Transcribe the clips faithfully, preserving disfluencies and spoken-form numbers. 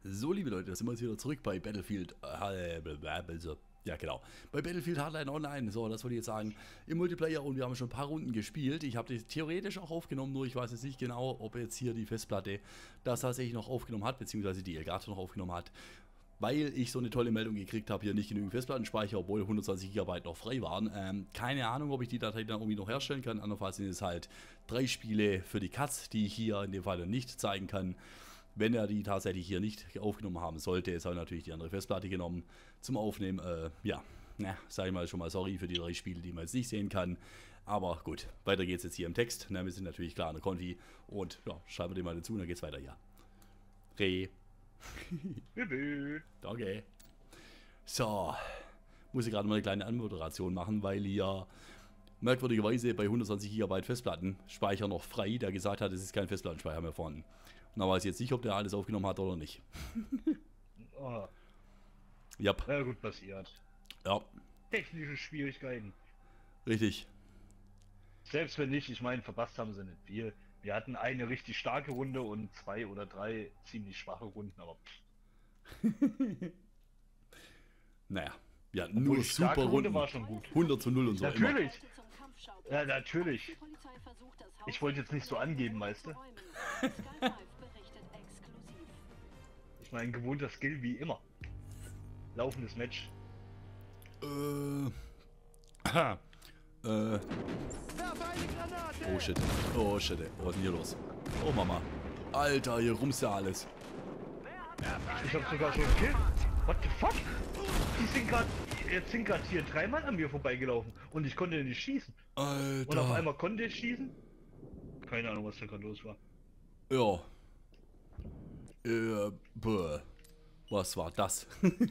So, liebe Leute, da sind wir jetzt wieder zurück bei Battlefield. Äh, ja, genau. Bei Battlefield Hardline Online. So, das wollte ich jetzt sagen. Im Multiplayer und wir haben schon ein paar Runden gespielt. Ich habe die theoretisch auch aufgenommen, nur ich weiß jetzt nicht genau, ob jetzt hier die Festplatte das tatsächlich noch aufgenommen hat, beziehungsweise die Elgato noch aufgenommen hat. Weil ich so eine tolle Meldung gekriegt habe, hier nicht genügend Festplattenspeicher, obwohl hundertzwanzig Gigabyte noch frei waren. Ähm, keine Ahnung, ob ich die Datei dann irgendwie noch herstellen kann. Andernfalls sind es halt drei Spiele für die Katz, die ich hier in dem Fall nicht zeigen kann. Wenn er die tatsächlich hier nicht aufgenommen haben sollte, ist er natürlich die andere Festplatte genommen zum Aufnehmen. Äh, ja, na, sag ich mal schon mal sorry für die drei Spiele, die man jetzt nicht sehen kann. Aber gut, weiter geht's jetzt hier im Text. Na, wir sind natürlich klar in der Konfi. Und ja, schreiben wir den mal dazu und dann geht's weiter hier. Re. Danke. So, muss ich gerade mal eine kleine Anmoderation machen, weil ihr merkwürdigerweise bei hundertzwanzig Gigabyte Festplatten Speicher noch frei, der gesagt hat, es ist kein Festplattenspeicher mehr vorhanden. Und da weiß ich jetzt nicht, ob der alles aufgenommen hat oder nicht. Oh. Ja. Na gut, passiert. Ja. Technische Schwierigkeiten. Richtig. Selbst wenn nicht, ich meine, verpasst haben sie nicht viel. Wir hatten eine richtig starke Runde und zwei oder drei ziemlich schwache Runden, aber naja, ja, nur die starke super Runde Runden. war schon gut. hundert zu null und so Natürlich. Ja, natürlich. Ich wollte jetzt nicht so angeben, weißt du? Ich meine, gewohnter Skill wie immer. Laufendes Match. Äh. Aha. Äh. Oh shit. Oh shit. Was ist denn hier los? Oh Mama. Alter, hier rumst ja alles. Ich hab sogar schon einen Kill. What the fuck? Die sind grad, jetzt sind gerade hier drei Mann an mir vorbeigelaufen und ich konnte nicht schießen. Alter. Und auf einmal konnte ich schießen. Keine Ahnung, was da gerade los war. Ja. Äh, bäh. Was war das?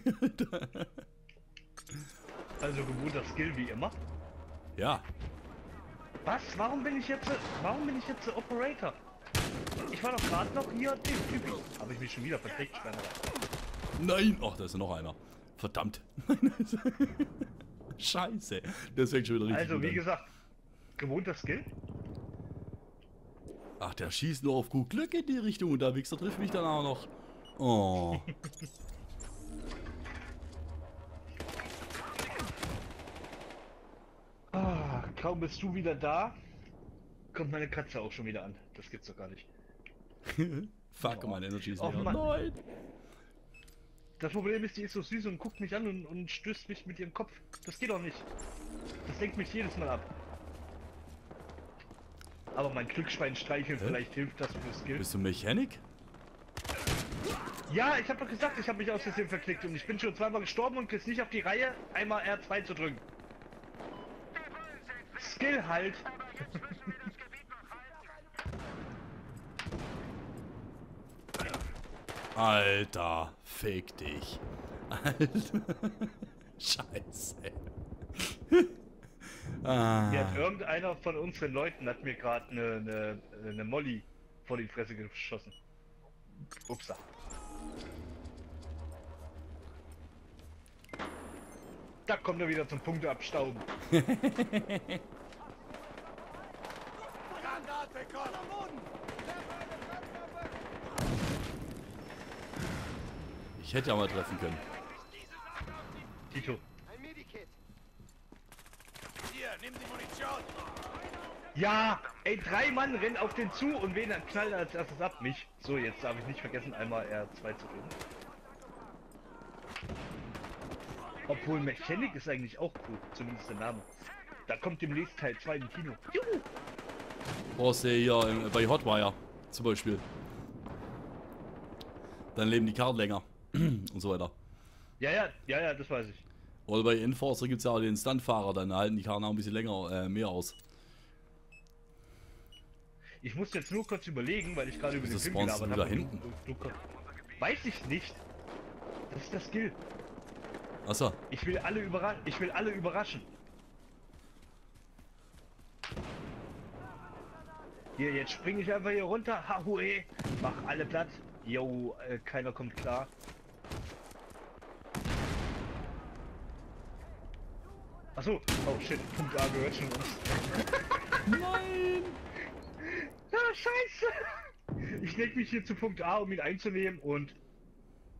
Also gewohnter Skill wie immer. Ja. Was? Warum bin ich jetzt, warum bin ich jetzt der Operator? Ich war doch gerade noch hier den Typen. Habe ich mich schon wieder verklickt? Nein! Ach, da ist noch einer. Verdammt. Scheiße. Das fängt schon wieder richtig Also, gut wie an. gesagt, gewohnter Skill. Ach, der schießt nur auf gut Glück in die Richtung und der Wichser trifft mich dann auch noch. Oh. Ah, kaum bist du wieder da, kommt meine Katze auch schon wieder an. Das gibt's doch gar nicht. Fuck, Oh. meine Energy ist Och, leer. Mann. Nein. Das Problem ist, die ist so süß und guckt mich an und, und stößt mich mit ihrem Kopf. Das geht doch nicht. Das lenkt mich jedes Mal ab. Aber mein Glücksschwein streicheln, Hä? vielleicht hilft das für Skill. Bist du Mechanik? Ja, ich habe doch gesagt, ich habe mich aus Versehen verklickt und ich bin schon zweimal gestorben und krieg's nicht auf die Reihe, einmal R zwei zu drücken. Skill halt. Alter, fick dich. Alter. Scheiße. ah. Hier hat irgendeiner von unseren Leuten hat mir gerade eine ne, ne Molly vor die Fresse geschossen. Upsa. Da kommt er wieder zum Punkte abstauben. Ich hätte ja mal treffen können. Tito. Ein Medikit. Hier, nimm die Munition. Ja! Ey, drei Mann rennen auf den zu und wen dann knallt er als erstes ab? Mich. So, jetzt darf ich nicht vergessen, einmal R zwei zu drücken. Obwohl Mechanic ist eigentlich auch cool, zumindest der Name. Da kommt demnächst Teil zwei im Kino. Juhu! Brauchst du hier äh, bei Hotwire zum Beispiel. Dann leben die Karten länger. Und so weiter. Ja, ja, ja, ja, das weiß ich. Oder bei Enforcer gibt es ja auch den Stuntfahrer, dann halten die Karten auch ein bisschen länger, äh, mehr aus. Ich muss jetzt nur kurz überlegen, weil ich gerade über Wieso den Film spawnst du gelabert da habe. hinten? Du, du, du, weiß ich nicht. Das ist der Skill. Achso. Ich will alle überraschen. Ich will alle überraschen. Hier, jetzt springe ich einfach hier runter. Hahue. Mach alle platt. Jo, äh, keiner kommt klar. Achso. Oh shit. Punkt A gehört schon uns. Nein! Ah, scheiße! Ich leg mich hier zu Punkt A, um ihn einzunehmen und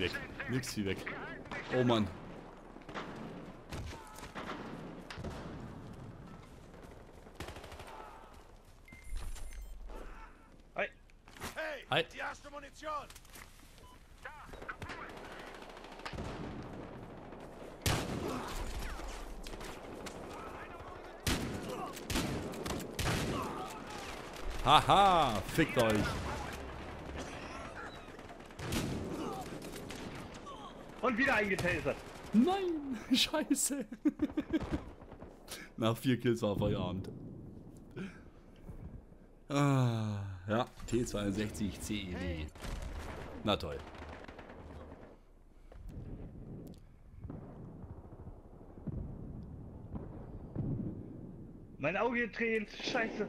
weg. Nix wie weg. Oh Mann. Hi. Hey, Hi. die erste Munition. Haha, fickt euch. Und wieder eingetasert. Nein, scheiße. Nach vier Kills war Feierabend. Ah, ja, T zweiundsechzig C E W. Na toll. Mein Auge tränt. Scheiße.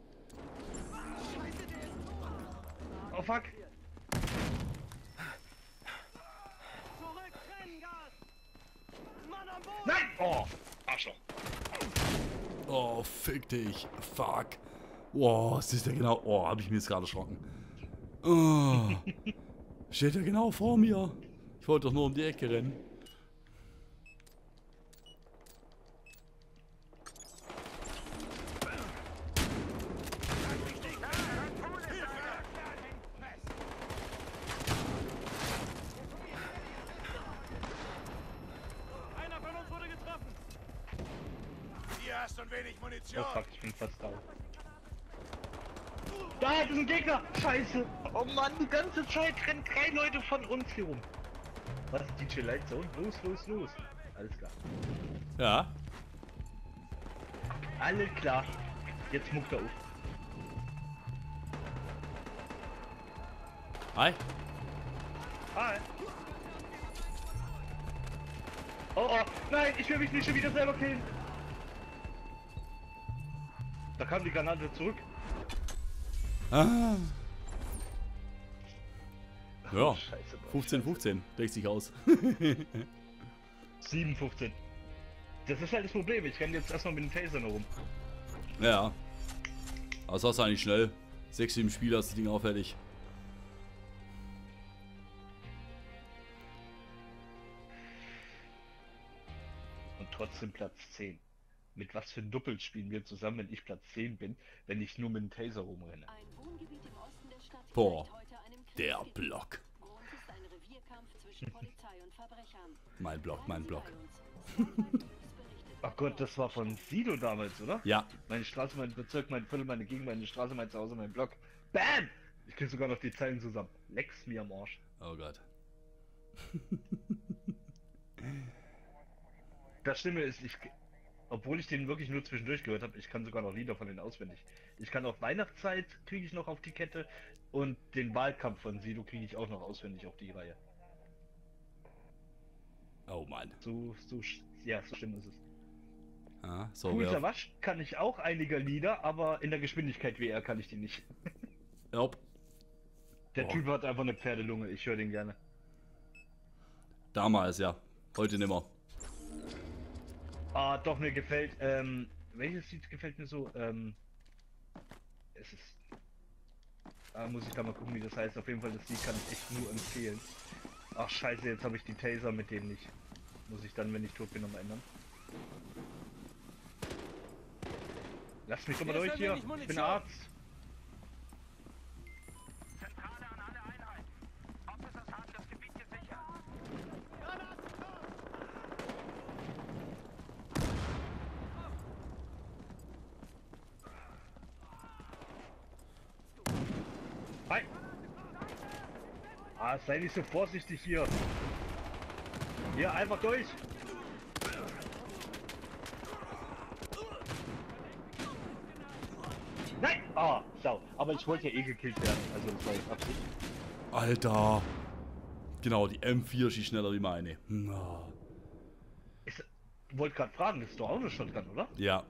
Oh fuck. Nein! Oh, Arschloch. Oh, fick dich. Fuck. Oh, was ist der genau? Oh, hab ich mir jetzt gerade erschrocken. Oh. Steht er genau vor mir. Ich wollte doch nur um die Ecke rennen. Einer von uns wurde getroffen. Hier hast du ein wenig Munition. Oh fuck, ich bin fast da. Da, das ist ein Gegner! Scheiße! Oh Mann, die ganze Zeit rennen drei Leute von uns hier rum. Was ist D J Lightzone? Los, los, los. Alles klar. Ja. Alles klar. Jetzt muckt er auf. Hi. Hi. Oh oh, nein, ich will mich nicht schon wieder selber killen. Da kam die Granate zurück. Ah. Ja. Scheiße, Mann. fünfzehn fünfzehn. Deckt sich aus. sieben fünfzehn. Das ist halt das Problem. Ich renne jetzt erstmal mit dem Taser noch rum. Ja. Aber das war's eigentlich schnell. sechs, sieben Spieler ist das Ding auch fertig. Und trotzdem Platz zehn. Mit was für ein Doppel spielen wir zusammen, wenn ich Platz zehn bin, wenn ich nur mit dem Taser rumrenne? Ein Wohngebiet im Osten der Stadt Boah, gleicht heute einem der Kriegsgebiet. Block. Grund ist ein Revierkampf zwischen Polizei und Verbrechern. Mein Block, mein Block. Ach Gott, das war von Sido damals, oder? Ja. Meine Straße, mein Bezirk, mein Viertel, meine Gegend, meine Straße, mein Zuhause, mein Block. Bam! Ich krieg sogar noch die Zeilen zusammen. Lex mir am Arsch. Oh Gott. Das Schlimme ist, ich, obwohl ich den wirklich nur zwischendurch gehört habe, ich kann sogar noch Lieder von denen auswendig. Ich kann auch Weihnachtszeit kriege ich noch auf die Kette und den Wahlkampf von Sido kriege ich auch noch auswendig auf die Reihe. Oh Mann. So, so, sch- ja, so schlimm ist es. Ah, so, Cool wer... Savage kann ich auch einige Lieder, aber in der Geschwindigkeit wie er kann ich die nicht. Yep. Der Boah. Typ hat einfach eine Pferdelunge, ich höre den gerne. Damals, ja. Heute nimmer. Ah, doch, mir gefällt, ähm, welches Lied gefällt mir so? Ähm, es ist, ah, muss ich da mal gucken, wie das heißt. Auf jeden Fall, das Lied kann ich echt nur empfehlen. Ach, scheiße, jetzt habe ich die Taser mit dem nicht. Muss ich dann, wenn ich tot bin, nochmal ändern. Lass mich doch mal Hier ist durch ein hier, wenig ich bin Munition. Arzt. Zentrale an alle Einheiten. Officers haben das Gebiet gesichert. Hi! Ah, sei nicht so vorsichtig hier. Hier, einfach durch. Nein! Ah, Sau. Aber ich wollte ja eh gekillt werden. Also das war jetzt Absicht. Alter. Genau, die M vier schießt schneller wie meine. Na. Ist, wollte gerade fragen, das ist doch auch eine Shotgun, oder? Ja.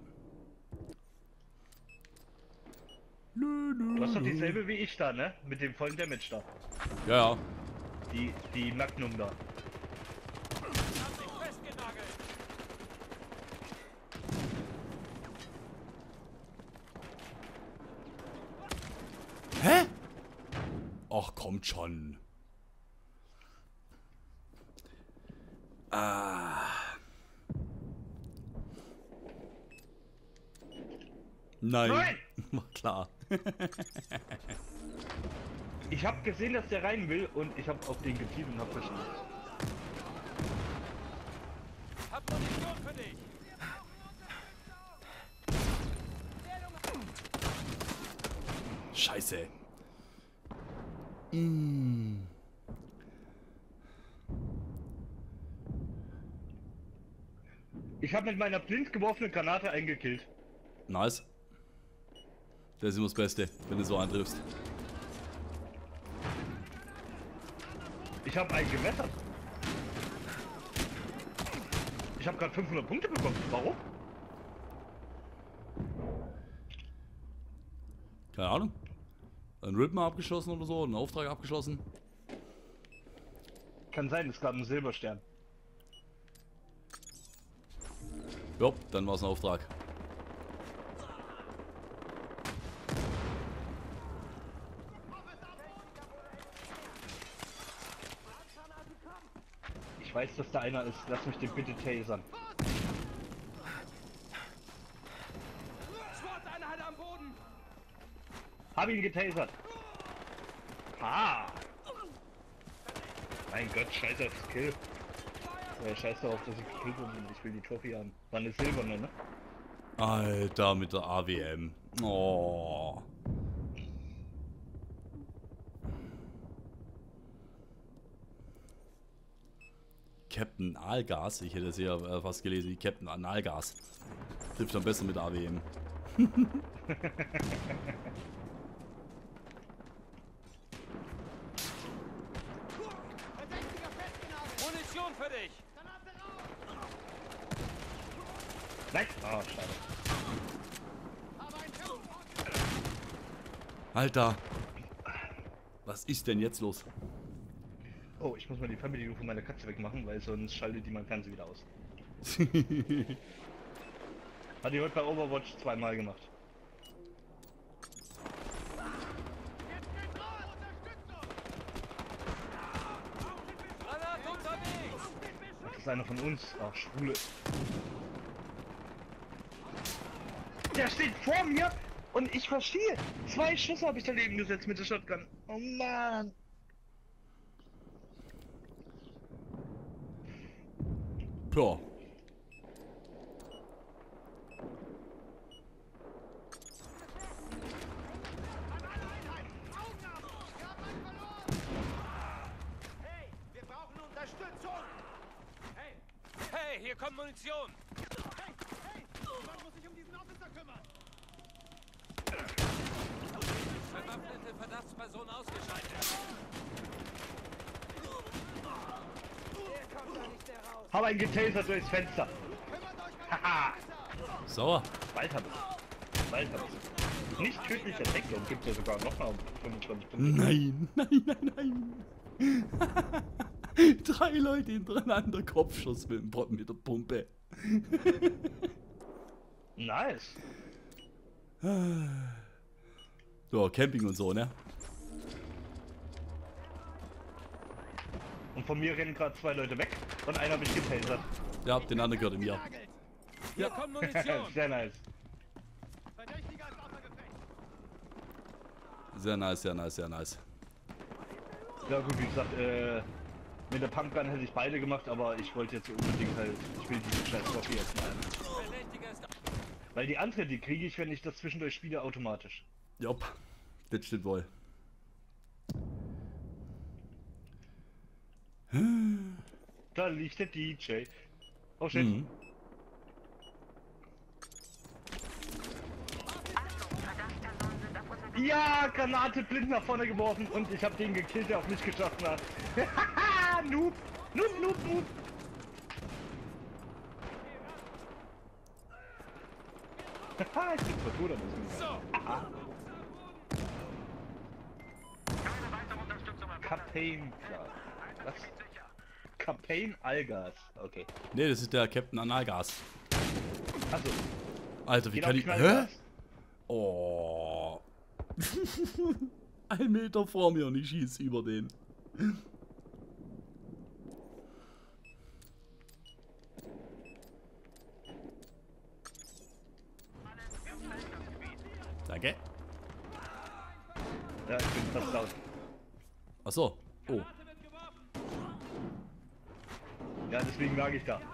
Nö, nö, Du hast doch nö. dieselbe wie ich da, ne? Mit dem vollen Damage da. Ja, ja. Die, die Magnum da. Haben sich festgenagelt. Hä? Ach, kommt schon. Nein. Nein! War klar. Ich habe gesehen, dass der rein will und ich habe auf den gezielt und hab verschießt. Hab Munition für dich. Scheiße. Mm. Ich habe mit meiner blind geworfenen Granate eingekillt. Nice. Das ist immer das Beste, wenn du so antriffst. Ich habe einen gemettert. Ich habe gerade fünfhundert Punkte bekommen. Warum? Keine Ahnung. Ein Rhythm abgeschlossen oder so, einen Auftrag abgeschlossen. Kann sein, es gab einen Silberstern. Ja, dann war es ein Auftrag. Ich weiß, dass da einer ist. Lass mich den bitte tasern. SWAT-Einheit am Boden. Hab ihn getasert. Ha! Mein Gott, scheiße aufs Kill. Ja, scheiß darauf, dass ich gekillt bin und ich will die Trophy haben. War eine silberne, ne? Alter, mit der A W M. Oh. Captain Aalgas. Ich hätte es ja äh, fast gelesen wie Captain Analgas. Trifft am besten mit A W M. Munition für dich. Nein! Ah, schade. Alter. Was ist denn jetzt los? Oh, ich muss mal die Fernbedienung von meiner Katze wegmachen, weil sonst schaltet die mein Fernseher wieder aus. Hat die heute bei Overwatch zweimal gemacht. Granate unterwegs. Das ist einer von uns. Ach, Schwule. Der steht vor mir und ich verstehe. Zwei Schüsse habe ich daneben gesetzt mit der Shotgun. Oh Mann. Ja. Hey, wir brauchen Unterstützung. Hey, hey, hier kommt Munition. Hey, hey, man muss sich um diesen Officer kümmern. Bewaffnete Verdachtsperson ausgeschaltet. Der kommt da nicht mehr raus. Hab einen getasert durchs Fenster. Haha. Sauer. Bald hab ich. Bald hab ich. Nicht tödlicher Deckung gibt es ja sogar noch mal fünfundzwanzig Punkte. Nein, nein, nein, nein. Drei Leute hintereinander Kopfschuss mit dem Bot mit der Pumpe. Nice. So, Camping und so, ne? Und von mir rennen gerade zwei Leute weg und einer hat mich getasert. Ja, den anderen gehört mir. Hier kommt Munition. Sehr nice. Verdächtiger ist außer Gefecht. Sehr nice, sehr nice, sehr nice. Ja gut, wie gesagt, äh, mit der Pumpgun hätte ich beide gemacht, aber ich wollte jetzt unbedingt halt, ich will diese scheiß Trophy jetzt mal. Verdächtiger ist Weil die andere, die kriege ich, wenn ich das zwischendurch spiele, automatisch. Jopp, das stimmt wohl. Da liegt der D J. Oh shit. Mhm. Ja, Granate blind nach vorne geworfen und ich habe den gekillt, der auf mich geschossen hat. Noob, noob, noob, noob. Haha, ich bin voll gut, aber ich so. Captain, was? Captain Algas, okay. Ne, das ist der Captain Analgas. Achso, Alter, wie geht kann auf ich... Hä? Knallgas. Oh. Ein Meter vor mir und ich schieße über den. Danke. Ja, ich bin fast laut. Achso. Oh. Ja, deswegen lag ich da.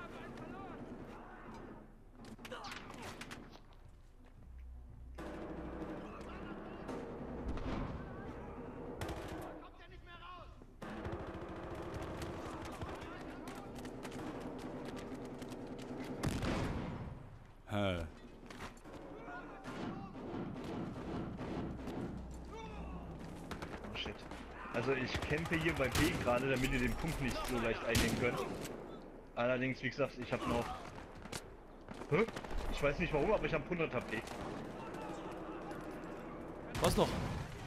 Hä. Oh shit. Also ich kämpfe hier bei B gerade, damit ihr den Punkt nicht so leicht einnehmen könnt. Allerdings, wie gesagt, ich habe noch... Hä? Ich weiß nicht warum, aber ich habe hundert H P. Was noch?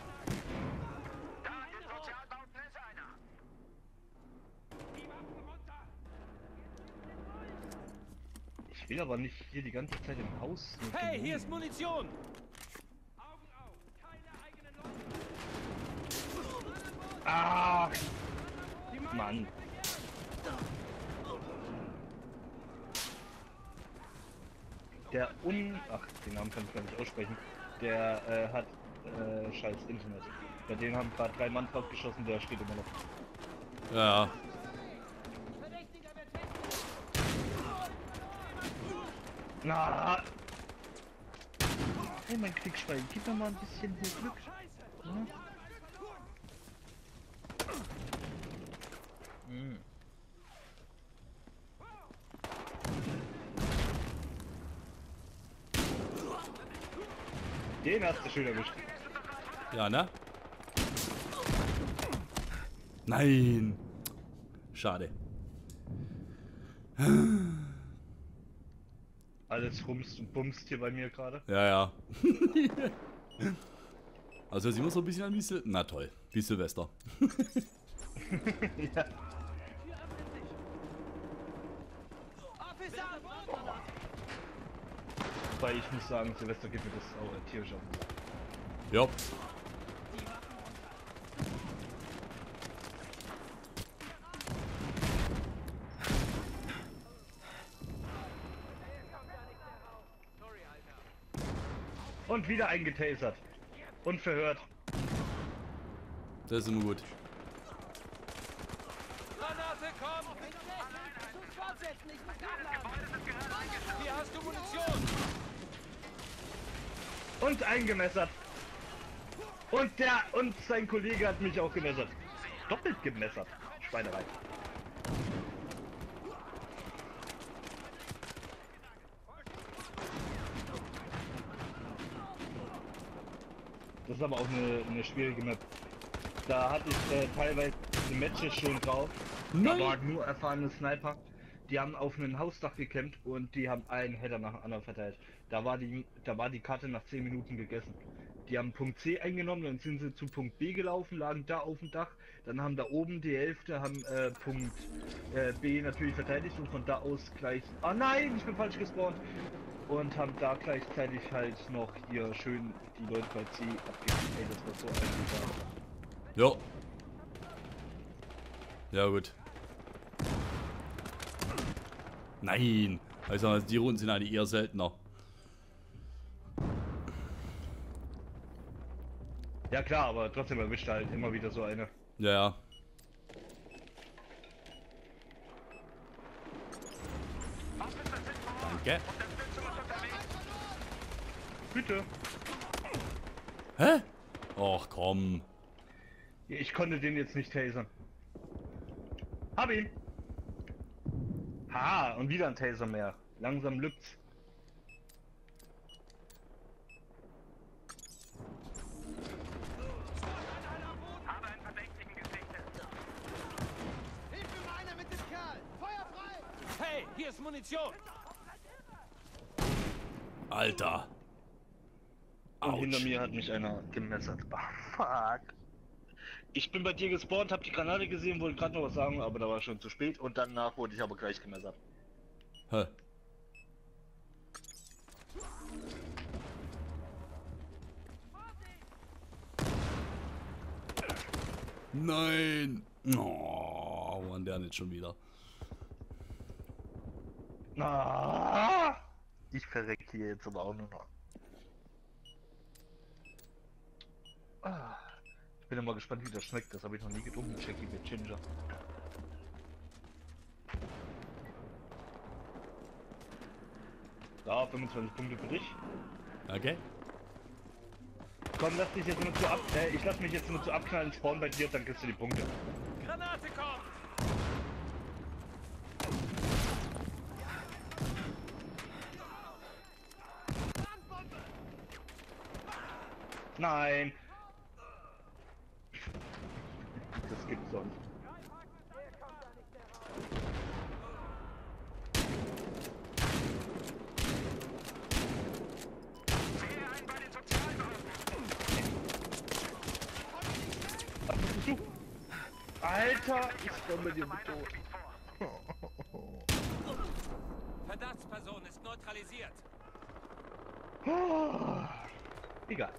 Ich will aber nicht hier die ganze Zeit im Haus. Hey, hier ist Munition! Augen auf! Keine eigenen Leute! Ah! Mann! Der Un... Ach, den Namen kann ich gar nicht aussprechen. Der äh, hat äh, scheiß Internet. Bei denen haben gerade drei Mann drauf geschossen, der steht immer noch. Ja. Na! Hey, mein Klickschwein, gib mir mal ein bisschen hier Glück. Ja? Hm. Den hast du schön erwischt. Ja, ne? Nein. Schade. Alles rumst und bumst hier bei mir gerade. Ja, ja. Also sieht man so ein bisschen an wie Sil Na toll, wie Silvester. Ja. Wobei ich muss sagen, Silvester geht mir das auch äh, tierisch auf. Ja. Und wieder eingetasert. Und verhört. Das ist immer gut. Granate, komm! Hier hast du Munition! Und eingemessert. Und der und sein Kollege hat mich auch gemessert. Doppelt gemessert. Schweinerei. Das ist aber auch eine, eine schwierige Map. Da hatte ich äh, teilweise Matches schon drauf. Da waren nur erfahrene Sniper. Die haben auf einem Hausdach gecampt und die haben einen Header nach dem anderen verteilt. Da war die, da war die Karte nach zehn Minuten gegessen. Die haben Punkt C eingenommen, dann sind sie zu Punkt B gelaufen, lagen da auf dem Dach. Dann haben da oben die Hälfte haben äh, Punkt äh, B natürlich verteidigt und von da aus gleich... Ah nein, ich bin falsch gespawnt! Und haben da gleichzeitig halt noch hier schön die Leute bei C abgegeben. Ey, das war so einfach. Jo. Ja gut. Nein. Also die Runden sind eigentlich eher seltener. Ja klar, aber trotzdem erwischt halt immer wieder so eine. Ja, ja. Danke. Bitte. Hä? Och komm. Ich konnte den jetzt nicht tasern. Hab ihn. Ha, und wieder ein Taser mehr. Langsam lügt's. Habe einen Verdächtigen gesichtet. Hilf mir mal einer mit dem Kerl! Feuer frei! Hey, hier ist Munition! Alter. Und Autsch. hinter mir hat mich einer gemessert. Ah, fuck. Ich bin bei dir gespawnt, hab die Granate gesehen, wollte gerade noch was sagen, aber da war schon zu spät und danach wurde ich aber gleich gemessert. Hä? Nein. Oh, wann der nicht schon wieder? Ah, ich verreck hier jetzt aber auch nur noch. Ah, ich bin ja mal gespannt, wie das schmeckt. Das habe ich noch nie getrunken, Jackie mit Ginger. Ja, fünfundzwanzig Punkte für dich. Okay. Komm, lass dich jetzt nur zu ab. Äh, ich lass mich jetzt nur zu abknallen, spawn bei dir, dann kriegst du die Punkte. Granate kommt! Nein! Das gibt's doch nicht. Was bist du? Alter, ich komme dir mit tot. Verdachtsperson ist neutralisiert. Oh, egal.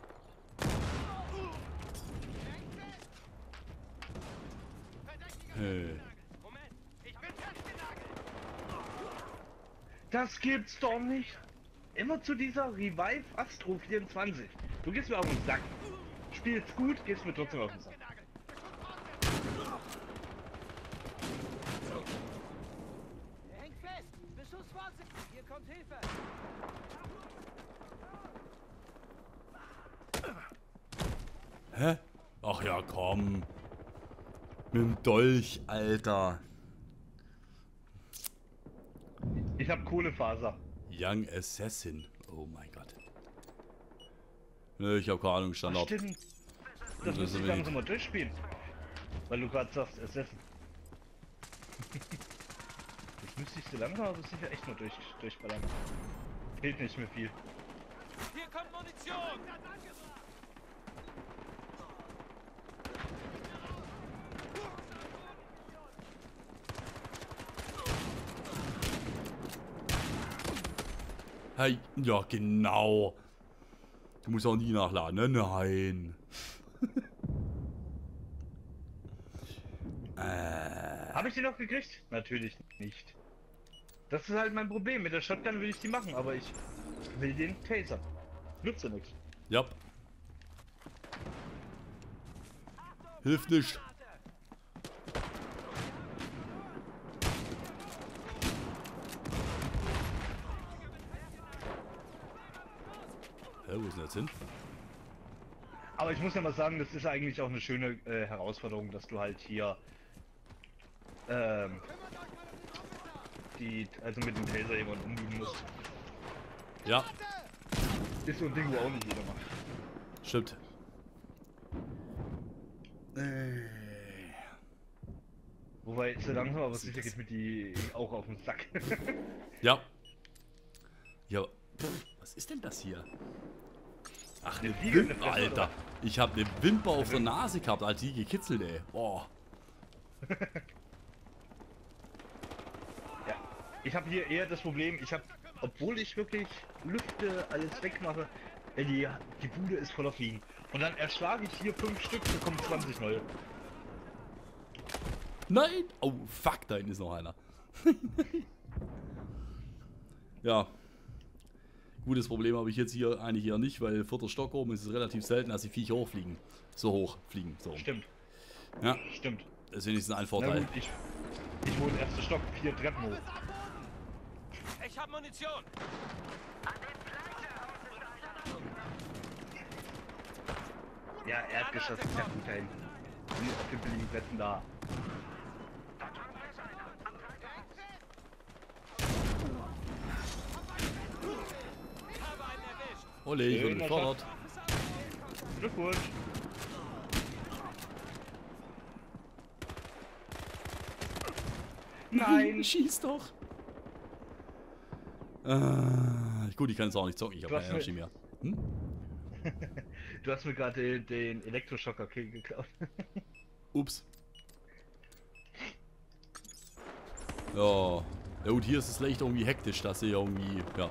Hey. Moment, ich bin festgenagelt. Das gibt's doch nicht. Immer zu dieser Revive Astro vierundzwanzig. Du gehst mir auf den Sack. Spielst gut, gehst mir trotzdem auf den Sack. Er hängt fest. Beschuss vorsichtig. Hier kommt Hilfe. Hä? Ach ja, komm. Mit dem Dolch, Alter. Ich hab Kohlefaser. Young Assassin. Oh mein Gott. Nö, ich hab keine Ahnung, Ach, Standard. stimmt. Das Das müsste ist ich wenig. langsam mal durchspielen. Weil du gerade sagst, Assassin. Das müsste ich so langsam aber sicher echt mal durch, durchballern. Fehlt nicht mehr viel. Hier kommt Munition. Hey, ja genau. Du musst auch nie nachladen, ne? Nein. äh, Habe ich die noch gekriegt? Natürlich nicht. Das ist halt mein Problem. Mit der Shotgun will ich die machen, aber ich will den Taser. Nützt ja nichts. ja. Hilft nicht. Hä, wo ist denn jetzt hin? Aber ich muss ja mal sagen, das ist eigentlich auch eine schöne äh, Herausforderung, dass du halt hier ähm, die, also mit dem Taser jemanden umgehen musst. Ja, Ist so ein Ding, wo auch nicht jeder macht. stimmt. Äh, Wobei, so langsam aber sicher geht mir die auch auf den Sack. ja. Ja, pff, was ist denn das hier? Ach, eine Eine Fliege, eine Wimper, Fresse, Alter. oder? Ich hab eine Wimper auf der Nase gehabt, als die gekitzelt, ey. Boah. Ja. Ich habe hier eher das Problem, ich habe, obwohl ich wirklich lüfte, alles wegmache, äh, die, die Bude ist voller Fliegen. Und dann erschlage ich hier fünf Stück, bekomme zwanzig neue. Nein! Oh, fuck, da hinten ist noch einer. Ja. Gutes Problem habe ich jetzt hier eigentlich hier nicht, weil vierter Stock oben ist es relativ selten, dass die Viecher hochfliegen. So hoch fliegen. So. Stimmt, Ja, stimmt. das ist wenigstens ein Na Vorteil. gut, ich, ich wohne erster Stock, vier Treppen hoch. Ich hab Munition. Ja, Erdgeschoss ist ja gut da hinten. Sind auf den billigen Plätzen da. Ich habe einen erwischt. Ole, ich wurde Schöner befördert. Glückwunsch. Nein! Schieß doch! Äh, gut, ich kann jetzt auch nicht zocken, ich habe Du hast keine Energie mehr. Hm? Du hast mir gerade den, den Elektroschocker-Kill geklaut. Ups. Ja. Ja gut, hier ist es leicht irgendwie hektisch, dass sie irgendwie, ja.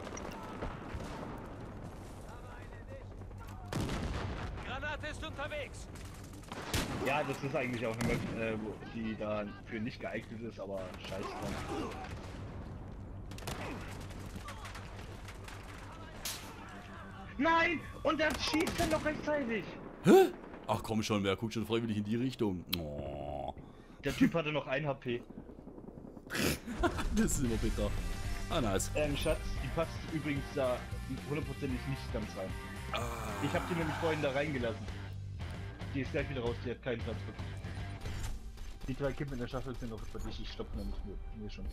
Granate ist unterwegs. Ja, das ist eigentlich auch eine Map, äh, wo- die da für nicht geeignet ist, aber scheiße. Nein! Und das schießt er noch rechtzeitig! Hä? Ach komm schon, wer guckt schon freiwillig in die Richtung? Oh. Der Typ hatte noch ein H P. Das ist immer bitter. Ah, nice. Ähm, Schatz, die passt übrigens da hundertprozentig nicht ganz rein. Ah. Ich habe die nämlich vorhin da reingelassen. Die ist gleich wieder raus, die hat keinen Platz für. Die drei Kippen in der Staffel sind noch für dich, ich stopp nämlich mir, mir schon.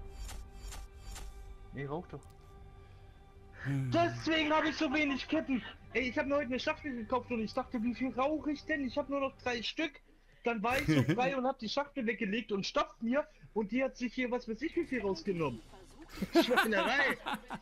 Nee, rauch doch. Hm. Deswegen habe ich so wenig Kippen. Ey, ich habe mir heute eine Schachtel gekauft und ich dachte, wie viel rauche ich denn? Ich habe nur noch drei Stück. Dann war ich so frei und habe die Schachtel weggelegt und stopft mir und die hat sich hier was weiß ich wie viel rausgenommen. Schweinerei.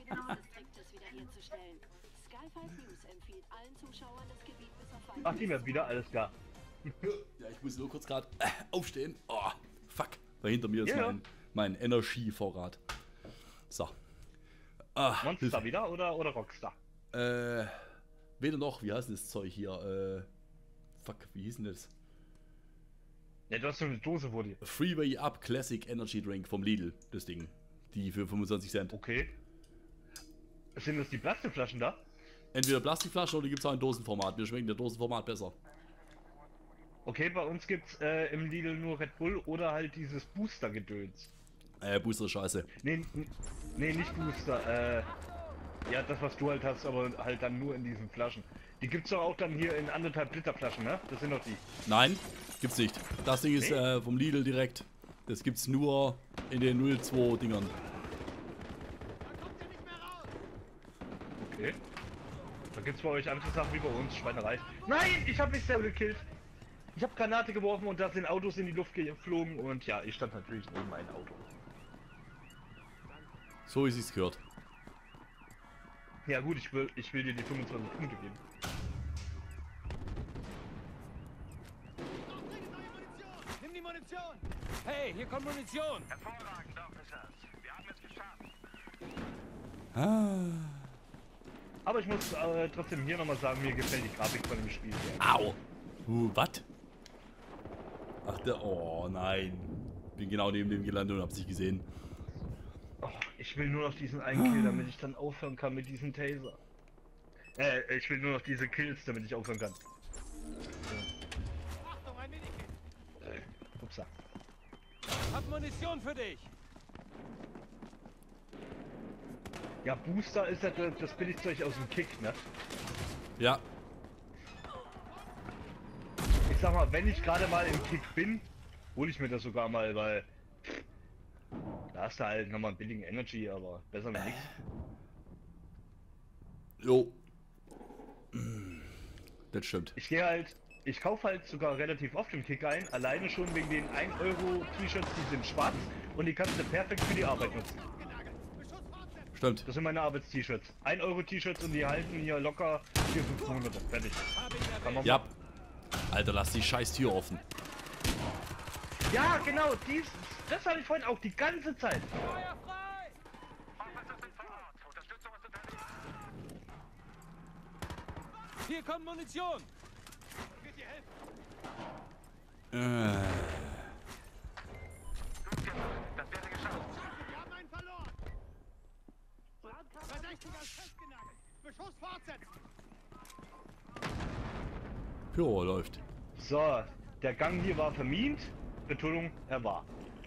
Ach, die mir wieder, alles klar. Ja, ich muss nur kurz gerade äh, aufstehen. Oh, fuck. Da hinter mir ist Ja. mein, mein Energievorrat. So. Ah, Monster wieder oder, oder Rockstar? Äh, weder noch, wie heißt denn das Zeug hier? Äh, fuck, wie hieß denn das? Ja, du hast so eine Dose vor dir. Freeway Up Classic Energy Drink vom Lidl, das Ding. Die für fünfundzwanzig Cent. Okay. Sind das die Plastikflaschen da? Entweder Plastikflasche oder gibt es auch ein Dosenformat. Mir schmeckt der Dosenformat besser. Okay, bei uns gibt's äh, im Lidl nur Red Bull oder halt dieses Booster-Gedöns. Äh, Booster ist scheiße. Nee, n- nee, nicht Booster, äh... Ja, das was du halt hast, aber halt dann nur in diesen Flaschen. Die gibt's doch auch dann hier in anderthalb Liter Flaschen, ne? Das sind doch die. Nein, gibt's nicht. Das Ding ist Nee? äh, vom Lidl direkt. Das gibt's nur in den null zwei Dingern. Okay. Da gibt's bei euch andere Sachen wie bei uns, Schweinerei. Nein, ich habe mich selber gekillt. Ich habe Granate geworfen und da sind Autos in die Luft geflogen und ja, ich stand natürlich neben einem Auto. So wie sich's gehört. Ja gut, ich will, ich will dir die fünfundzwanzig Punkte geben. Nimm die Munition! Hey, hier kommt Munition! Hervorragend, Officers. Wir haben es geschafft. Ah. Aber ich muss äh, trotzdem hier nochmal sagen, mir gefällt die Grafik von dem Spiel sehr. Au! Uh, was? Ach, der. Oh nein. Bin genau neben dem gelandet und hab's nicht gesehen. Oh, ich will nur noch diesen einen Kill, damit ich dann aufhören kann mit diesem Taser. Äh, ich will nur noch diese Kills, damit ich aufhören kann. Achtung, ein Medikit! Äh, upsa. Hab Munition für dich! Ja, Booster ist ja das, das Billigzeug aus dem Kick, ne? Ja. Ich sag mal, wenn ich gerade mal im Kick bin, hole ich mir das sogar mal, weil pff, da hast du halt nochmal einen billigen Energy, aber besser wie nichts. Jo. Das stimmt. Ich gehe halt, ich kaufe halt sogar relativ oft im Kick ein, alleine schon wegen den ein Euro T-Shirts, die sind schwarz und die kannst du perfekt für die Arbeit nutzen. Stimmt. Das sind meine Arbeits-T-Shirts. ein Euro T-Shirts und die halten hier locker vierhundert, fünfhundert. Fertig. Hab ihn Kann man Ja. Alter, lass die scheiß Tür offen. Ja, genau, dies, das hatte ich vorhin auch die ganze Zeit. Feuer frei! Officers sind vor Ort. Unterstützung ist unterwegs. Hier kommt Munition! Geht dir helfen? Äh. Gut gemacht. Das wäre geschafft. Wir haben einen verloren! Verdächtiger ist festgenagelt! Beschuss fortsetzen! Pyro läuft. So, der Gang hier war vermint. Betonung, er war.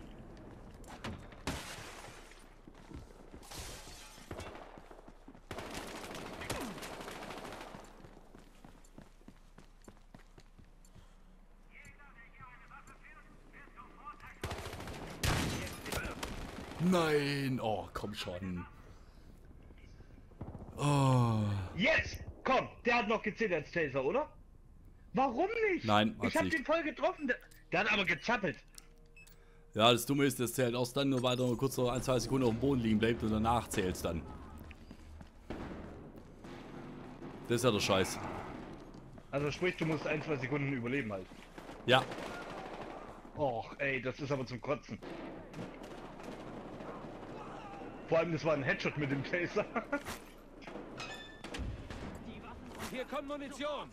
Nein. Oh, komm schon. Oh. Yes! Komm, der hat noch gezählt als Taser, oder? Warum nicht? Nein, hat's ich hab nicht. den voll getroffen. Der, der hat aber gezappelt. Ja, das Dumme ist, das zählt auch dann nur weiter kurz noch ein, zwei Sekunden auf dem Boden liegen bleibt und danach zählt es dann. Das ist ja der Scheiß. Also sprich, du musst ein, zwei Sekunden überleben halt. Ja. Och, ey, das ist aber zum Kotzen. Vor allem, das war ein Headshot mit dem Taser. Hier kommt Munition!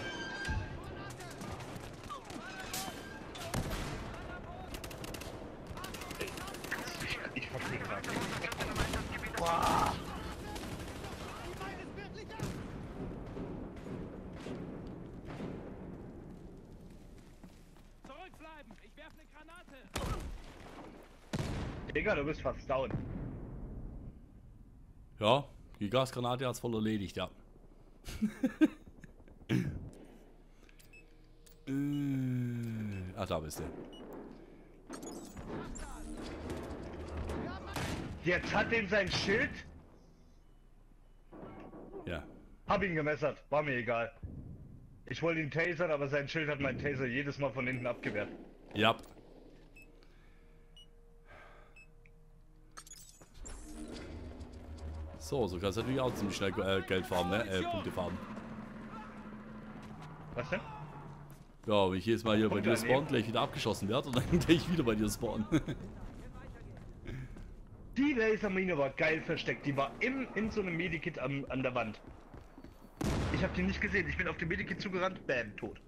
ich ich verstehe gerade. Digga, du bist fast down. Ja, die Gasgranate hat's voll erledigt, ja. äh, ach, da bist du. Jetzt hat den sein Schild. Ja. Hab ihn gemessert, war mir egal. Ich wollte ihn tasern, aber sein Schild hat meinen Taser jedes Mal von hinten abgewehrt. Ja. So, so kannst du natürlich auch ziemlich schnell äh, Geld farmen, ne? Äh, Punkte farmen. Was denn? Ja, wenn ich jedes Mal hier bei Punkte dir spawn, annehmen. gleich wieder abgeschossen werde und dann gleich wieder bei dir spawnen. Die Lasermine war geil versteckt. Die war im, in so einem Medikit am, an der Wand. Ich habe die nicht gesehen. Ich bin auf dem Medikit zugerannt. Bam, tot.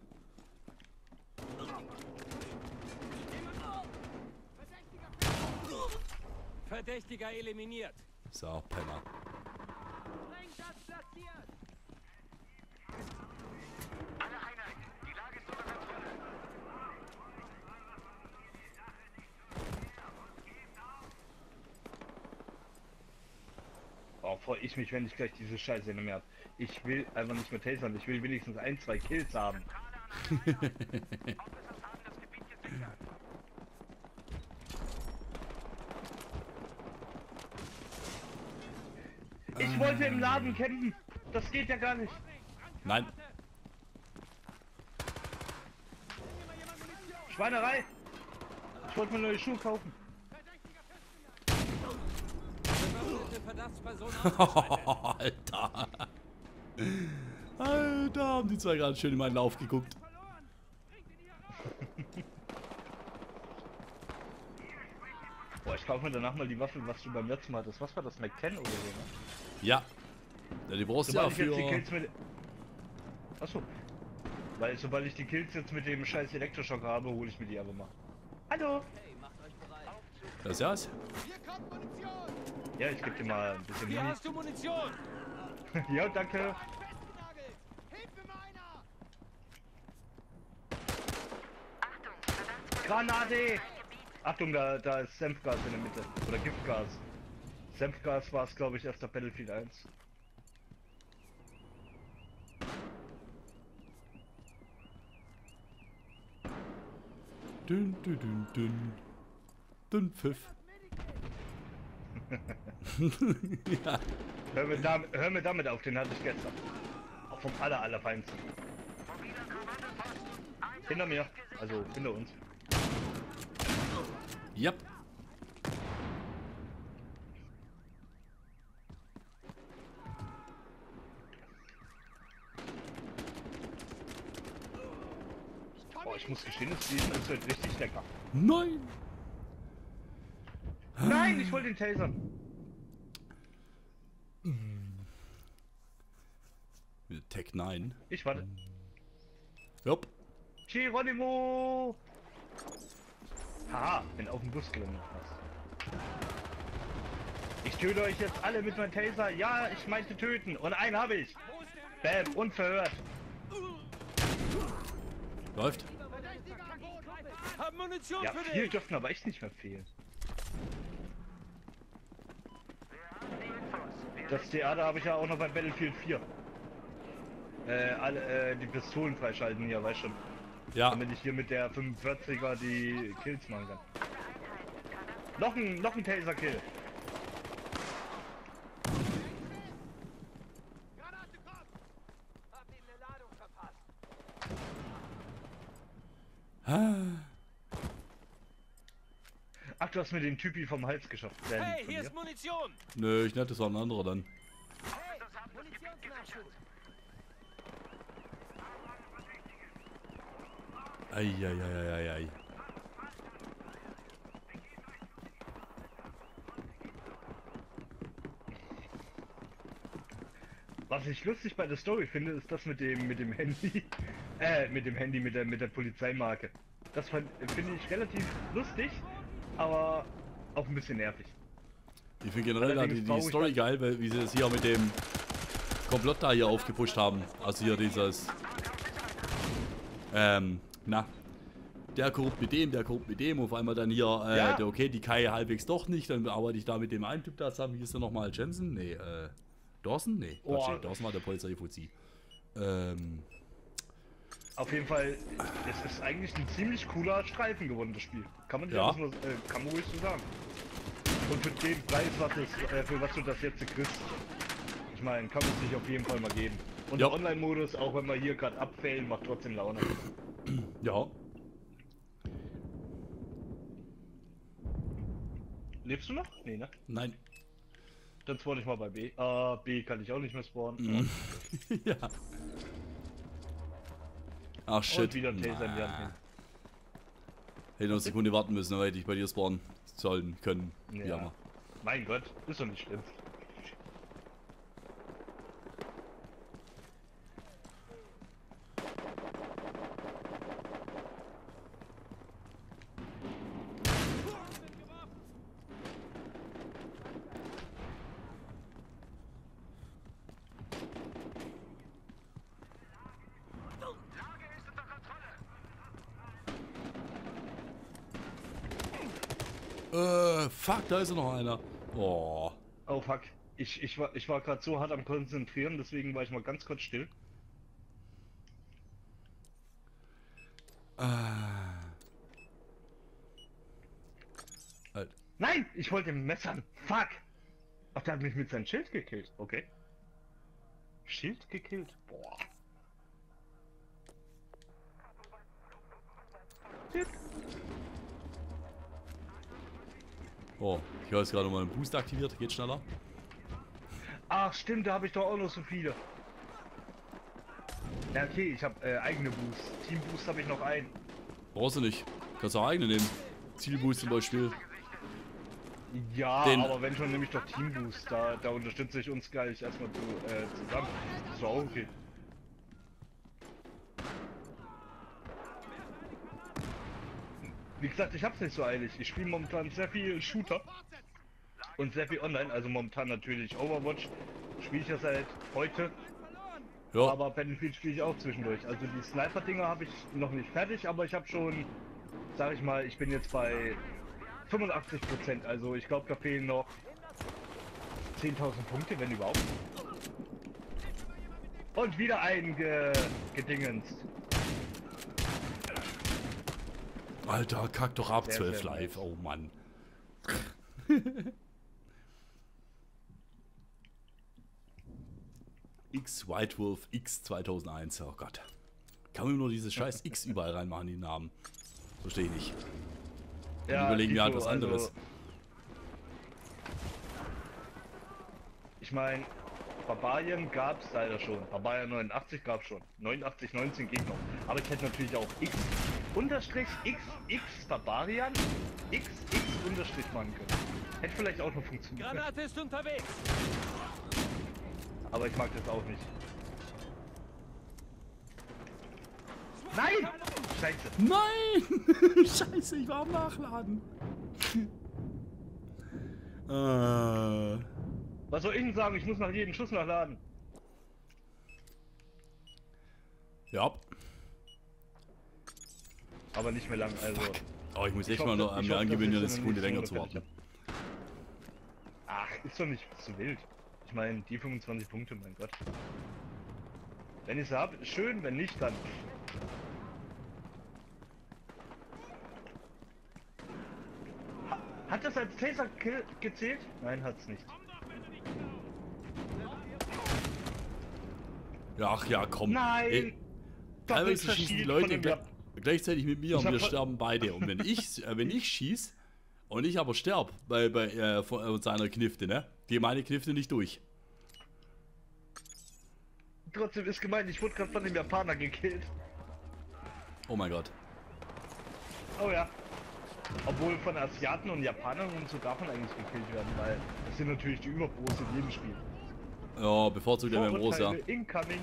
Verdächtiger eliminiert. So, Penner. Sprengschutz platziert. Alle Einheiten, die Lage ist unter Kontrolle. Oh, freue ich mich, wenn ich gleich diese Scheiße nicht mehr hab. Ich will einfach nicht mehr tasern. Ich will wenigstens ein, zwei Kills haben. Officers haben das Gebiet gesichert. Ich wollte im Laden campen. Das geht ja gar nicht. Nein. Schweinerei. Ich wollte mir neue Schuhe kaufen. Bewaffnete Verdachtsperson ausgeschaltet. Alter. Alter, haben die zwei gerade schön in meinen Lauf geguckt. Boah, ich kaufe mir danach mal die Waffe, was du beim letzten Mal hattest. Was war das, McTen oder so, ne? Ja. Ja, die brauchst du ja Sobald ich jetzt die für... Kills mit... Achso. Weil sobald ich die Kills jetzt mit dem scheiß Elektroschock habe, hole ich mir die aber mal. Hallo! Das ist Hier kommt Munition. Ja, ich geb dir mal ein bisschen Hier Muni. hast du Munition. Ja, danke. Festgenagelt. Hilfe meiner. Granate! Achtung, da, da ist Senfgas in der Mitte. Oder Giftgas. Senfgas war es, glaube ich, erst auf Battlefield eins. Dünn, dünn, dünn, dünn. Dünn Pfiff. Ja. Hör mir, damit, hör mir damit auf, den hatte ich gestern. Auch vom aller, allerfeinsten. Hinter mir. Also, hinter uns. Yep. Boah, ich muss gestehen, das Spiel ist halt richtig lecker. Nein. Nein, ich wollte den tasern. Tech neun. Ich warte. Jupp. Geronimo! Haha, bin auf dem Bus gelandet fast. Ich töte euch jetzt alle mit meinem Taser. Ja, ich meinte töten. Und einen habe ich. Bam, unverhört. Läuft. Hab Munition Ja, für vier dich. dürften aber echt nicht mehr fehlen. Das Theater habe ich ja auch noch bei Battlefield vier. Äh, alle, äh, die Pistolen freischalten hier, weißt schon. Ja. Damit ich hier mit der fünfundvierziger die Kills machen kann. Noch ein, noch ein Taser-Kill. Granate kommt. Hab ihm eine Ladung verpasst. Ach, du hast mir den Typi vom Hals geschafft. Sehr lieb Hey, von hier dir. ist Munition. Nö, ich nette, das war ein anderer dann. Hey, Munitionsnachschub. Eieieiei. Was ich lustig bei der Story finde, ist das mit dem mit dem Handy, äh, mit dem Handy mit der mit der Polizeimarke. Das fand- finde ich relativ lustig, aber auch ein bisschen nervig. Ich finde generell da die, Allerdings die brauche ich Story geil, weil wie sie das hier mit dem Komplott da hier aufgepusht haben. Also hier dieses... Ähm, na. der korrupt mit dem, der korrupt mit dem. Auf einmal dann hier, äh, Ja. der, okay, die Kai halbwegs doch nicht. Dann arbeite ich da mit dem einen Typ da zusammen. Wie ist der nochmal? Jensen? Nee, äh, Dawson? Nee, Oh. Quatsch, nee, Dawson war der Polizeifuzzi. Ähm, Auf jeden Fall, es ist eigentlich ein ziemlich cooler Streifen geworden, das Spiel. Kann man nicht Ja. anders, äh, kann man ruhig so sagen. Und für den Preis, was es, äh, für was du das jetzt kriegst, ich meine, kann man sich auf jeden Fall mal geben. Und Ja. der Online-Modus, auch wenn wir hier gerade abfällen, macht trotzdem Laune. ja. Lebst du noch? Nee, ne? Nein. Dann spawn ich mal bei B. Ah, B kann ich auch nicht mehr spawnen. Mhm. ja. Ach shit. Und wieder ein Taser in die Hand nehmen. Hätte noch eine Sekunde warten müssen, dann hätte ich bei dir spawnen sollen können. Wie Ja. immer. Mein Gott, ist doch nicht schlimm. Lage ist unter Kontrolle. Äh, fuck, da ist ja noch einer. Oh. Oh fuck. Ich, ich war, ich war gerade so hart am Konzentrieren, deswegen war ich mal ganz kurz still. Ah. Halt. Nein! Ich wollte messern! Fuck! Ach, der hat mich mit seinem Schild gekillt. Okay. Schild gekillt? Boah. Oh, ich habe jetzt gerade mal einen Boost aktiviert. Geht schneller. Ach stimmt, da habe ich doch auch noch so viele. Ja okay, ich habe äh, eigene Boosts. Team Boost habe ich noch einen. Brauchst du nicht. Kannst auch eigene nehmen. Zielboost zum Beispiel. Ja, Den- aber wenn schon nehme ich doch Team Boost. Da, da unterstütze ich uns gleich erstmal zu, äh, zusammen. Ist doch auch okay. Wie gesagt, ich hab's nicht so eilig. Ich spiele momentan sehr viel Shooter und sehr viel online. Also momentan natürlich Overwatch. Spiele ich ja seit heute. Ja. Aber Battlefield spiele ich auch zwischendurch. Also die Sniper-Dinger habe ich noch nicht fertig, aber ich habe schon, sag ich mal, ich bin jetzt bei fünfundachtzig Prozent. Also ich glaube, da fehlen noch zehntausend Punkte, wenn überhaupt. Und wieder ein ge gedingenst. Alter, kack doch ab, Sehr, zwölf sehr live. nice. Oh Mann. X White Wolf X zweitausendeins. Oh Gott. Kann man nur dieses scheiß X überall reinmachen, die Namen. Verstehe ich nicht. Dann überlegen wir halt Tito, was anderes. also, ich meine, Barbarien gab es leider schon. Barbarien neunundachtzig gab es schon. neunundachtzig, neunzehn geht noch. Aber ich hätte natürlich auch X unterstrich X X Barbarian X X unterstrich machen können. Hätte vielleicht auch noch funktioniert. Granate ist unterwegs. Aber ich mag das auch nicht. Nein! Scheiße. Nein! Scheiße, ich war am Nachladen. äh. Was soll ich denn sagen? Ich muss nach jedem Schuss nachladen. Ja. Aber nicht mehr lang, also. Oh, ich muss Ich echt hoffe, mal noch ich an mir hoffe, angewöhnen, dass eine ich so Sekunde eine länger zu Mission warten. Ach, ist doch nicht so wild. Ich meine, die fünfundzwanzig Punkte, mein Gott. Wenn ich sie habe, ist schön, wenn nicht, dann. Ha- Hat das als Taser-Kill gezählt? Nein, hat's nicht. Ja, ach ja, komm. Nein! Ey, teilweise Doppelt schießen die verschieden Leute von dem gle gleichzeitig mit mir und Ich hab wir voll- sterben beide. Und wenn ich, äh, wenn ich schieß und ich aber sterb bei, bei äh, von, äh, seiner Knifte, ne? Die meine Knifte nicht durch. Trotzdem ist gemeint, ich wurde gerade von dem Japaner gekillt. Oh mein Gott. Oh ja. Obwohl von Asiaten und Japanern und so darf man eigentlich gekillt werden, weil das sind natürlich die Überpros in jedem Spiel. Ja, bevorzugt der mit dem Groß, ja. Vorurteile incoming.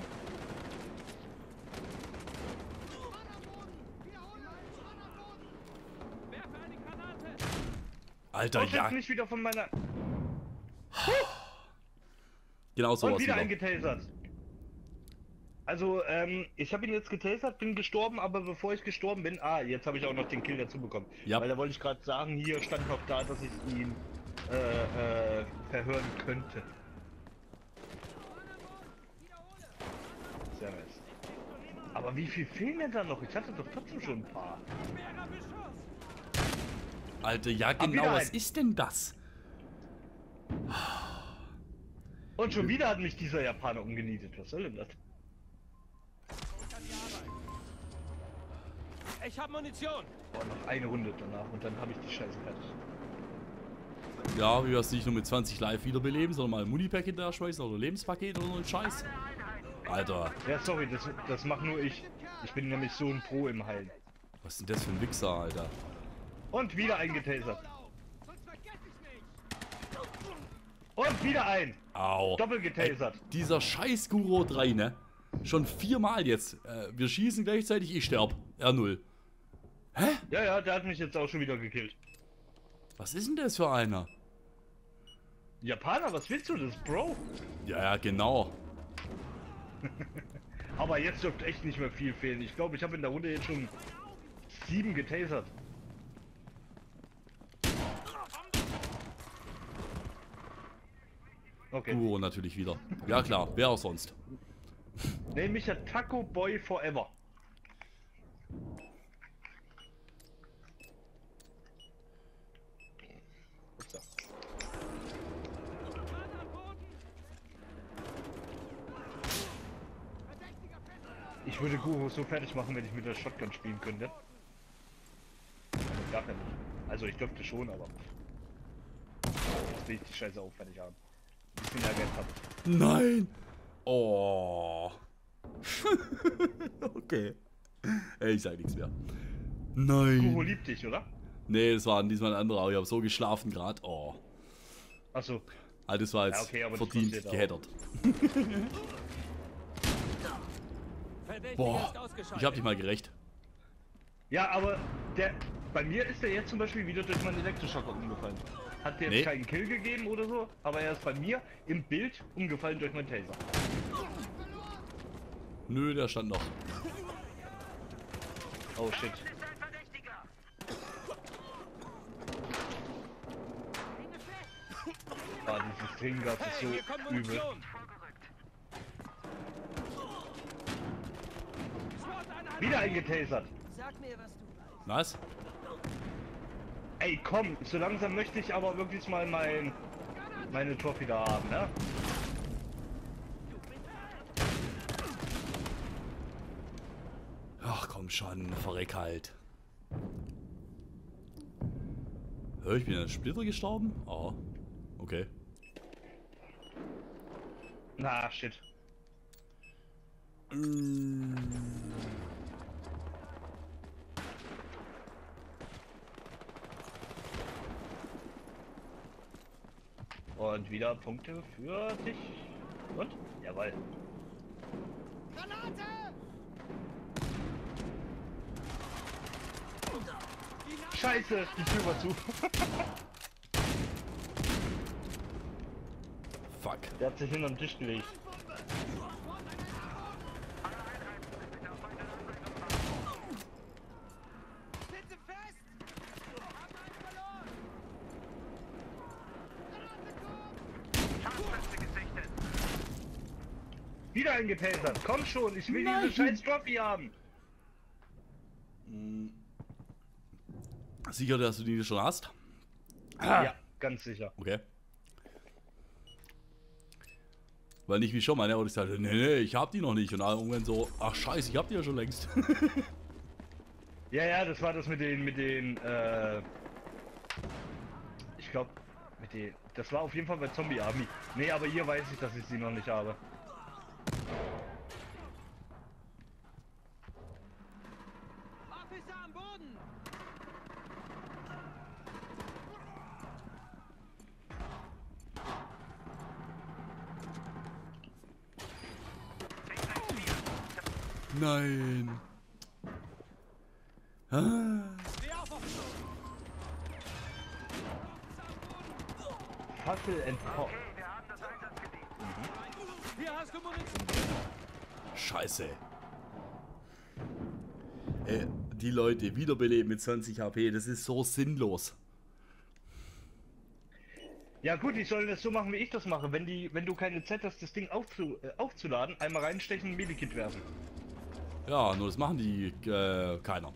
Werfe eine Granate. Alter, Und ja. jetzt nicht wieder von meiner... Genau Und sowas wieder wieder. eingetasert. Also, ähm, ich habe ihn jetzt getasert, bin gestorben, aber bevor ich gestorben bin, ah, jetzt habe ich auch noch den Kill dazu bekommen. Ja. Weil da wollte ich gerade sagen, hier stand noch da, dass ich ihn äh, äh, verhören könnte. Sehr nice. Aber wie viel fehlen denn da noch? Ich hatte doch trotzdem schon ein paar. Alter, ja genau, wieder was ein. ist denn das? Und schon wieder hat mich dieser Japaner umgenietet. Was soll denn das? Ich habe Munition. Boah, noch eine Runde danach und dann habe ich die Scheiße fertig. Ja, wie wir es nicht nur mit zwanzig live wiederbeleben, sondern mal ein Munipack hinterher schmeißen oder Lebenspaket oder so ein Scheiß. Alter, Ja, sorry, das, das mach nur ich. Ich bin nämlich so ein Pro im Heilen. was ist denn das für ein Wichser, Alter? Und wieder eingetasert. Und wieder ein. Au. Doppelt getasert. Ey, dieser scheiß Guro drei, ne? Schon viermal jetzt. Äh, wir schießen gleichzeitig, ich sterb. R null. Hä? Ja, ja, der hat mich jetzt auch schon wieder gekillt. Was ist denn das für einer? Japaner, was willst du? Das ist Bro. Ja, ja, genau. Aber jetzt dürfte echt nicht mehr viel fehlen. Ich glaube, ich habe in der Runde jetzt schon sieben getasert. Okay. Guro natürlich wieder. Ja klar, wer auch sonst. Nenn mich ja Taco Boy Forever. Upsa. Ich würde Guru so fertig machen, wenn ich mit der Shotgun spielen könnte. Aber gar nicht. Also ich dürfte schon, aber jetzt will ich die Scheiße auch fertig haben. Ein bisschen Ehrgeiz habe ich. Nein! Oh. Okay. Ey, ich sag nichts mehr. Guru Nein. liebt dich, oder? Nee, das war diesmal ein anderer, aber ich habe so geschlafen gerade. Oh. Achso. Alter, das war jetzt Ja, okay, aber das verdient passiert auch. geheddert. Verdächtiger Boah, ist ausgeschaltet. ich hab dich mal gerecht. Ja, aber der, bei mir ist der jetzt zum Beispiel wieder durch meinen Elektroschocker umgefallen. Hat der jetzt Nee. keinen Kill gegeben oder so, aber er ist bei mir im Bild umgefallen durch meinen Taser. Nö, der stand noch. Oh shit. Ist ein Verdächtiger. Ah, dieses Tringas ist Hey, hier kommt so übel. Munition. Wieder eingetasert. Sag mir, was du weißt. Was? Ey, komm, so langsam möchte ich aber wirklich mal mein, meine Trophy da haben, ne? Ach komm schon, verreck halt. Hör, ich bin in einen Splitter gestorben? Oh. Okay. Na, shit. Mm. Und wieder Punkte für dich. Und? Jawohl. Granate! Scheiße, die Tür war zu. Fuck. Der hat sich hinterm Tisch gelegt. Sitze fest! Haben einen verloren! Granate kommt! Scharfschütze gesichtet. Wieder eingetasert. Komm schon, ich will Nein. diese scheiß Trophy haben. Sicher, dass du die schon hast? Ja, ganz sicher. Okay. Weil nicht wie schon mal, ne? Und ich sagte, nee, nee, ich hab die noch nicht. Und dann irgendwann so, ach scheiße, ich hab die ja schon längst. Ja, ja, das war das mit den, mit den, äh, ich glaube, mit den, das war auf jeden Fall bei Zombie Army. Nee, aber hier weiß ich, dass ich sie noch nicht habe. Officer am Boden! Nein. Ah. Steh auf, Officer. Fackel and Pop. Okay, wir haben das Einsatzgebiet. Hier hast du Munition. Scheiße. Äh, die Leute wiederbeleben mit zwanzig H P, das ist so sinnlos. Ja gut, die sollen das so machen, wie ich das mache. Wenn die, wenn du keine Zeit hast, das Ding aufzu, äh, aufzuladen, einmal reinstechen, ein Medikit werfen. Ja, nur das machen die äh, keiner.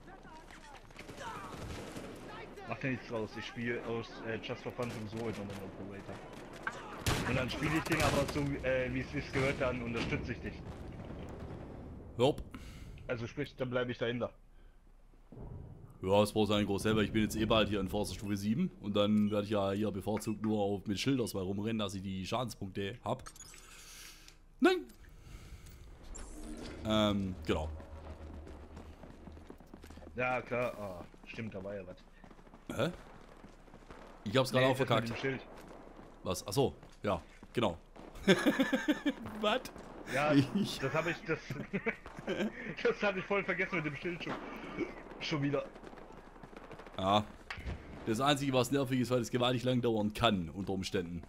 Macht ja nichts draus. Ich spiele aus äh, Just for Fun sowieso in einem Operator. Und dann spiele ich den aber so, äh, wie es sich gehört, dann unterstütze ich dich. Hopp. Also sprich, dann bleibe ich dahinter. Ja, das brauchst du eigentlich groß selber. Ich bin jetzt eh bald hier in Forza Stufe sieben und dann werde ich ja hier bevorzugt nur auf, mit Schildersweil rumrennen, dass ich die Schadenspunkte hab. Nein! Ähm, genau. Ja, klar. Ah, stimmt, da war ja was. Hä? Ich hab's gerade Nee, auch das mit verkackt. dem Schild. Was? Achso, ja, genau. Was? Ja, Ich- das habe ich, das, das habe ich voll vergessen mit dem Schild schon, schon wieder. Ja. Das Einzige, was nervig ist, weil es gewaltig lang dauern kann, unter Umständen.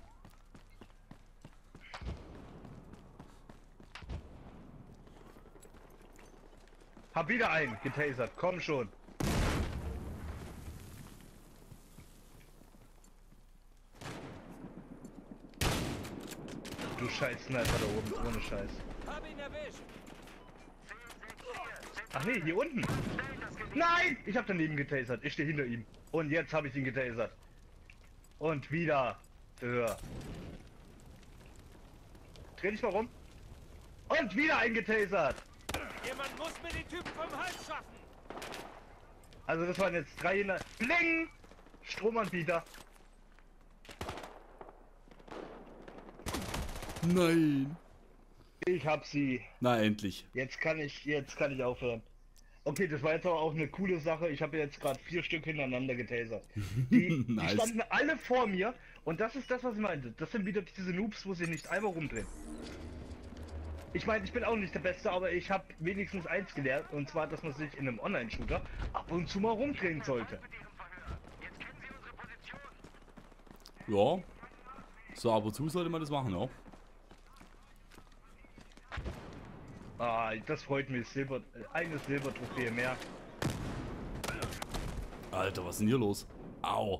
Hab wieder einen getasert, komm schon. Du scheiß Sniper da oben, ohne Scheiß. Hab ihn erwischt. Ach nee, hier unten. Nein, ich hab daneben getasert, ich stehe hinter ihm. Und jetzt habe ich ihn getasert. Und wieder höher. Dreh dich mal rum. Und wieder eingetasert. Jemand muss mir den Typen vom Hals schaffen. Also das waren jetzt drei in der... Bling! Stromanbieter. Nein. Ich hab sie. Na, endlich. Jetzt kann ich, jetzt kann ich aufhören. Okay, das war jetzt aber auch eine coole Sache. Ich habe jetzt gerade vier Stück hintereinander getasert. Die, Nice. die standen alle vor mir und das ist das, was ich meinte. Das sind wieder diese Noobs, wo sie nicht einmal rumdrehen. Ich meine, ich bin auch nicht der Beste, aber ich habe wenigstens eins gelernt, und zwar, dass man sich in einem Online-Shooter ab und zu mal rumdrehen sollte. Jetzt kennen Sie unsere Position. Ja. So, ab und zu sollte man das machen, ja. Ah, das freut mich. Silber, eine Silbertrophäe mehr. Alter, was ist denn hier los? Au.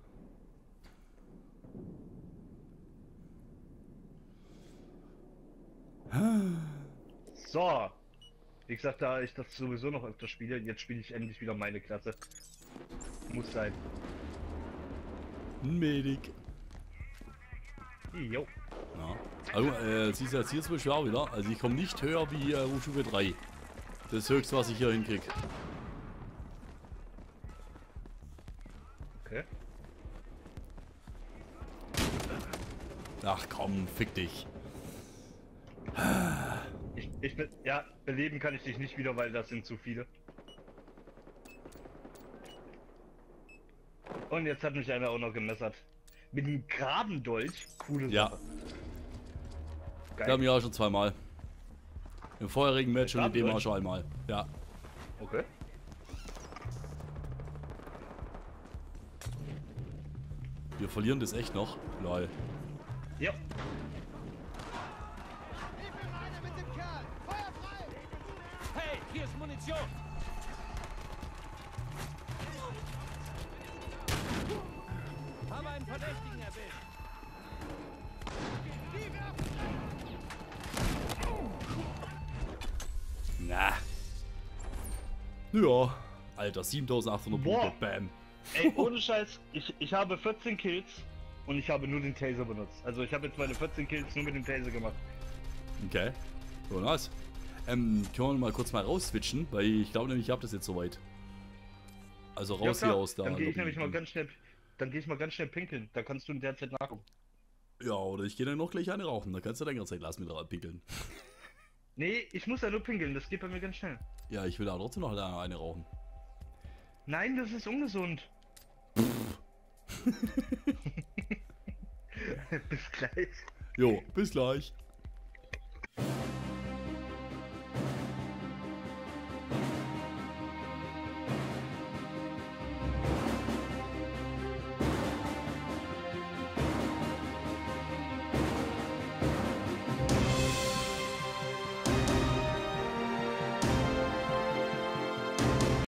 So. Wie gesagt, da ich das sowieso noch öfter spiele, jetzt spiele ich endlich wieder meine Klasse. Muss sein. Ein Medic. Jo. Ja. Also, äh, siehst du jetzt hier zum schwer wieder. Also ich komme nicht höher wie äh, Stufe drei. Das ist höchste, was ich hier hinkrieg. Okay. Ach komm, fick dich. Ich, ich bin, ja, beleben kann ich dich nicht wieder, weil das sind zu viele. Und jetzt hat mich einer auch noch gemessert. Mit einem Grabendolch. Coole Ja. Sache. Wir haben Geil. ja auch schon zweimal. Im vorherigen Match und in dem auch schon einmal. Ja. Okay. Wir verlieren das echt noch. Lol. Ja. Ich bin einer mit dem Kerl. Feuer frei. Hey, hier ist Munition. Habe einen Verdächtigen erwischt. Die werfen. Na. Ja. Alter, siebentausendachthundert Boah. Punkte. Bam. Ey, ohne Scheiß, ich, ich habe vierzehn Kills und ich habe nur den Taser benutzt. Also ich habe jetzt meine vierzehn Kills nur mit dem Taser gemacht. Okay. So, nice. Ähm, können wir mal kurz mal rausswitchen, weil ich glaube nämlich, ich habe das jetzt soweit. Also Ja, raus klar. hier aus der Dann gehe ich Lobby. nämlich mal ganz schnell, dann gehe ich mal ganz schnell pinkeln. Da kannst du in der Zeit nachgucken. Ja, oder ich gehe dann noch gleich eine rauchen. Da kannst du längere Zeit lassen mit pinkeln. Nee, ich muss ja nur pinkeln, das geht bei mir ganz schnell. Ja, ich will da trotzdem noch eine rauchen. Nein, das ist ungesund. Bis gleich. Jo, bis gleich.